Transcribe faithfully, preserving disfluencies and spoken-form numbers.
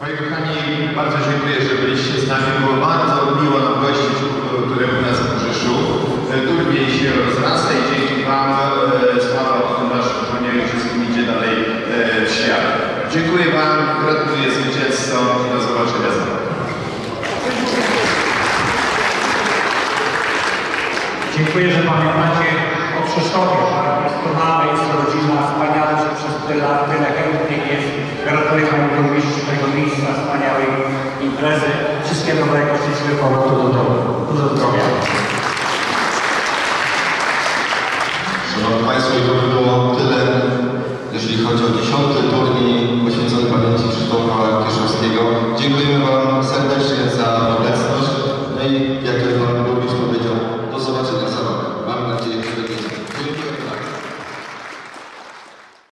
Moi kochani, bardzo dziękuję, że byliście z nami. Było bardzo miło nam gościć, które u nas w Rzeszu. Turniej się rozrasta i dzięki Wam sprawa o tym naszym turnieju wszystkim idzie dalej w świat. Dziękuję Wam, gratuluję zwycięzcom i do zobaczenia za rok. Dziękuję, że pamiętacie o Krzysztofie, że jest to mama, jest to rodzina, wspaniale, że przez tyle lat tyle chętnych jest. Gratuluję Panu Burmistrzu tego miejsca, wspaniałej imprezy. Wszystkiego dobrego, szczęśliwego powrotu do domu. Dużo zdrowia. Szanowni Państwo, i to by było tyle, jeżeli chodzi o dziesiąty turniej poświęcony pamięci Krzysztofa Kieszowskiego. Dziękujemy Wam serdecznie za obecność. No i jak tylko